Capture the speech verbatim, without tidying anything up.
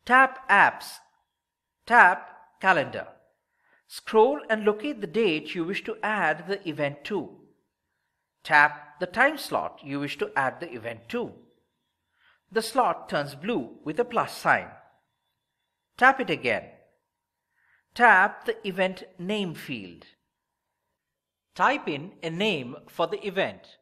Tap Apps. Tap Calendar. Scroll and locate the date you wish to add the event to. Tap the time slot you wish to add the event to. The slot turns blue with a plus sign. Tap it again. Tap the event name field. Type in a name for the event.